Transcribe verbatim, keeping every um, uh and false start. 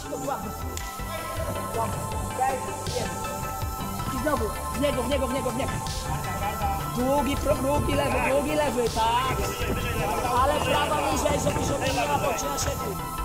Ładnie. Ładnie. Okej, jest. I znowu, w niego, w niego, w niego, w niego. Długi, długi lewy, długi lewy, tak. Ale prawa niżej, żeby, żeby nie łapał cię na siebie.